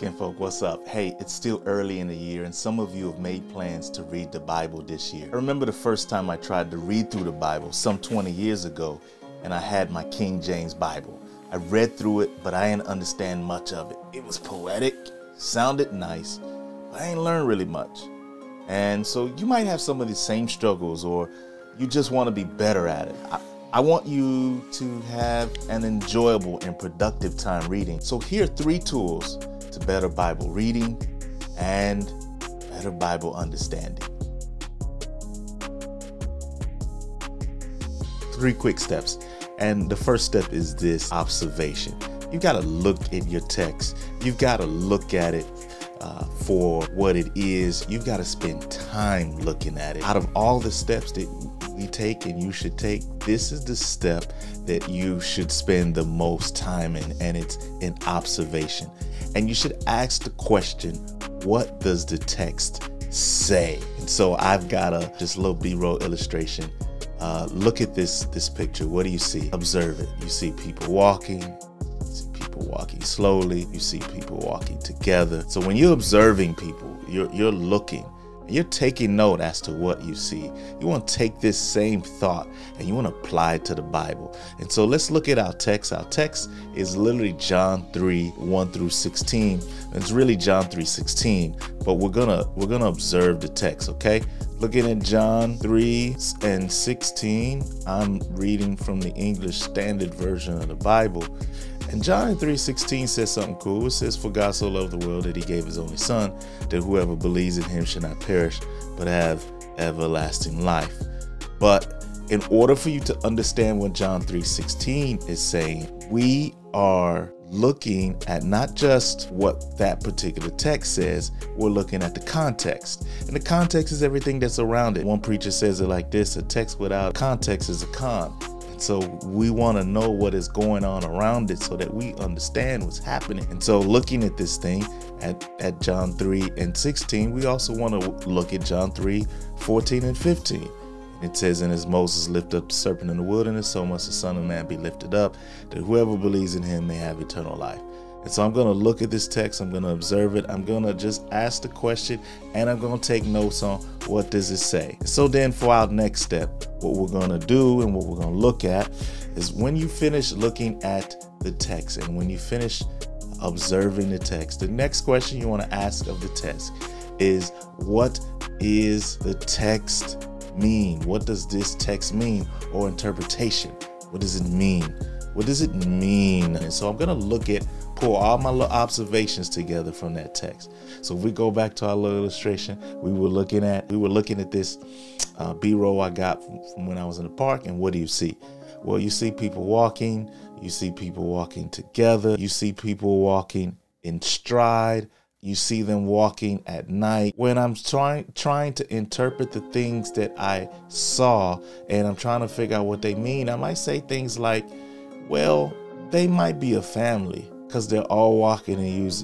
Kinfolk, what's up? Hey, it's still early in the year and some of you have made plans to read the Bible this year. I remember the first time I tried to read through the Bible some 20 years ago, and I had my King James Bible. I read through it, but I didn't understand much of it. It was poetic, sounded nice, but I didn't learn really much. And so you might have some of the same struggles, or you just want to be better at it. I want you to have an enjoyable and productive time reading. So here are 3 tools to better Bible reading and better Bible understanding. 3 quick steps. And the first step is this: observation. You've got to look at your text. You've got to look at it for what it is. You've got to spend time looking at it. Out of all the steps that we take and you should take, this is the step that you should spend the most time in, and it's in observation. And you should ask the question, what does the text say? And so I've got just a little B-roll illustration. Look at this picture. What do you see? Observe it. You see people walking. You see people walking slowly. You see people walking together. So when you're observing people, you're looking. You're taking note as to what you see. You want to take this same thought and you want to apply it to the Bible. And so let's look at our text. Our text is literally John 3, 1 through 16. It's really John 3:16, but we're gonna observe the text, okay? Looking at John 3 and 16, I'm reading from the English Standard Version of the Bible. And John 3:16 says something cool. It says, "For God so loved the world that he gave his only son, that whoever believes in him should not perish, but have everlasting life." But in order for you to understand what John 3:16 is saying, we are looking at not just what that particular text says, we're looking at the context. And the context is everything that's around it. One preacher says it like this: a text without context is a con. So we want to know what is going on around it so that we understand what's happening. And so looking at this thing at John 3 and 16, we also want to look at John 3, 14 and 15. It says, "And as Moses lifted up the serpent in the wilderness, so must the Son of Man be lifted up, that whoever believes in him may have eternal life." And so I'm going to look at this text, I'm going to observe it, I'm going to just ask the question, and I'm going to take notes on what does it say. So then for our next step, what we're going to do and what we're going to look at is, when you finish looking at the text and when you finish observing the text, the next question you want to ask of the text is, what is the text mean? What does this text mean? Or interpretation. What does it mean? What does it mean? And so I'm going to pull all my little observations together from that text. So if we go back to our little illustration, we were looking at this B-roll I got from when I was in the park. And what do you see? Well, you see people walking. You see people walking together. You see people walking in stride. You see them walking at night. When I'm trying to interpret the things that I saw and I'm trying to figure out what they mean, I might say things like, well, they might be a family because they're all walking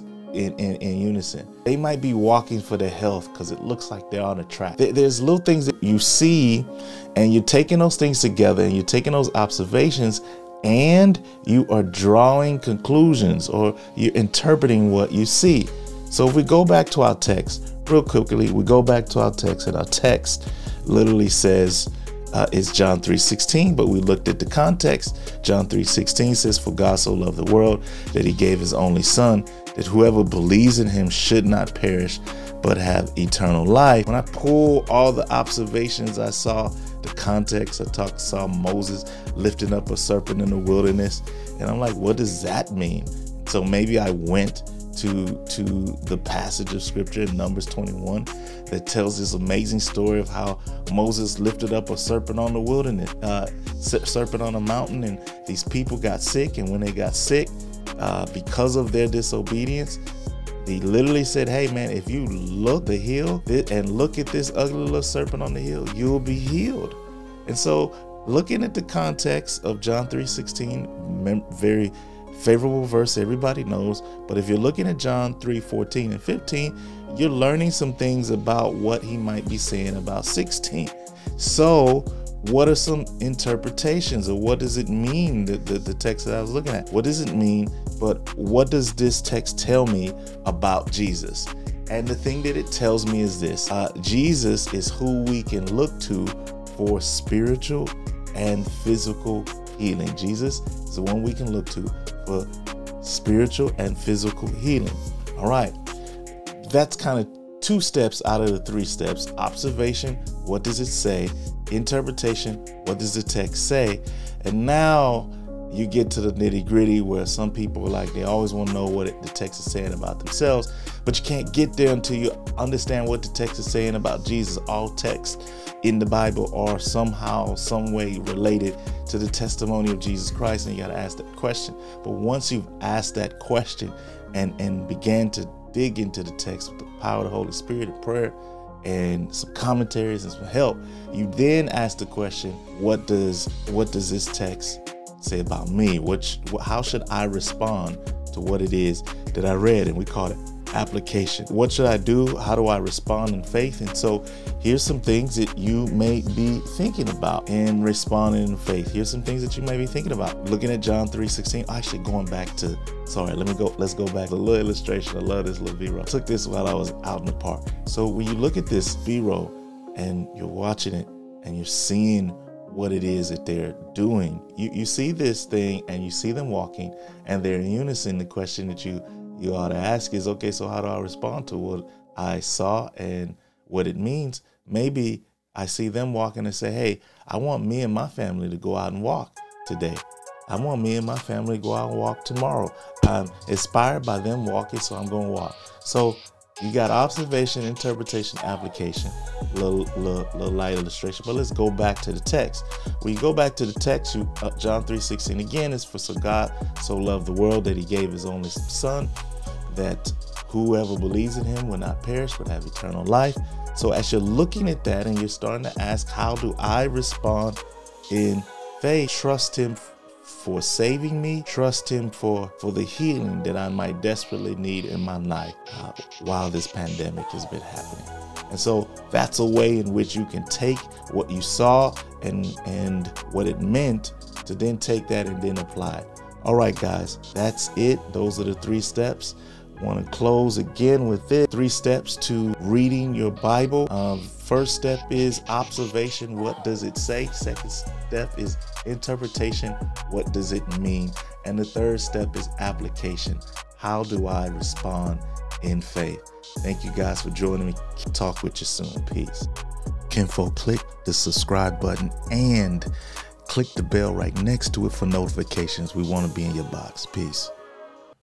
in unison. They might be walking for their health because it looks like they're on a track. There's little things that you see, and you're taking those things together and you're taking those observations and you are drawing conclusions, or you're interpreting what you see. So if we go back to our text real quickly, we go back to our text, and our text literally says, it's John 3:16, but we looked at the context. John 3:16 says, "For God so loved the world that he gave his only son, that whoever believes in him should not perish, but have eternal life." When I pull all the observations I saw, the context, I saw Moses lifting up a serpent in the wilderness, and I'm like, what does that mean? So maybe I went to the passage of scripture in Numbers 21 that tells this amazing story of how Moses lifted up a serpent on the wilderness, serpent on a mountain, and these people got sick. And when they got sick, because of their disobedience, he literally said, "Hey man, if you look the hill and look at this ugly little serpent on the hill, you'll be healed." And so looking at the context of John 3:16, very favorable verse everybody knows, but if you're looking at John 3:14 and 15, you're learning some things about what he might be saying about 16. So what are some interpretations, or what does it mean, the text that I was looking at? What does it mean but what does this text tell me about Jesus? And the thing that it tells me is this: Jesus is who we can look to for spiritual and physical healing. Jesus is the one we can look to for spiritual and physical healing. All right, that's kind of 2 steps out of the 3 steps. Observation, what does it say? Interpretation, what does the text say? And now you get to the nitty-gritty, where some people are like, they always want to know what the text is saying about themselves, but you can't get there until you understand what the text is saying about Jesus. All texts in the Bible are somehow, some way related to the testimony of Jesus Christ, and you got to ask that question. But once you've asked that question and began to dig into the text with the power of the Holy Spirit and prayer and some commentaries and some help, you then ask the question, what does this text say about me? How should I respond to what it is that I read? And we call it application. What should I do? How do I respond in faith? And so here's some things that you may be thinking about in responding in faith. Here's some things that you may be thinking about. Looking at John 3:16. Actually, going back to, let's go back to a little illustration. I love this little B-roll. I took this while I was out in the park. So when you look at this B-roll and you're watching it and you're seeing what it is that they're doing, you see this thing and you see them walking and they're in unison. The question that you ought to ask is, okay, so how do I respond to what I saw and what it means? Maybe I see them walking and say, hey, I want me and my family to go out and walk today. I want me and my family to go out and walk tomorrow. I'm inspired by them walking, so I'm going to walk. So you got observation, interpretation, application. Little light illustration, but let's go back to the text. When you go back to the text, John 3:16 again is, for so God so loved the world that he gave his only son, that whoever believes in him will not perish but have eternal life. So as you're looking at that and you're starting to ask, how do I respond in faith? Trust him for saving me, trust him for the healing that I might desperately need in my life while this pandemic has been happening. And so that's a way in which you can take what you saw and what it meant to then take that and then apply it. All right, guys, that's it. Those are the 3 steps. I want to close again with it. 3 steps to reading your Bible. First step is observation. What does it say? Second step is interpretation. What does it mean? And the third step is application. How do I respond in faith? Thank you guys for joining me. Talk with you soon. Peace. Kinfolk, click the subscribe button and click the bell right next to it for notifications. We want to be in your box. Peace.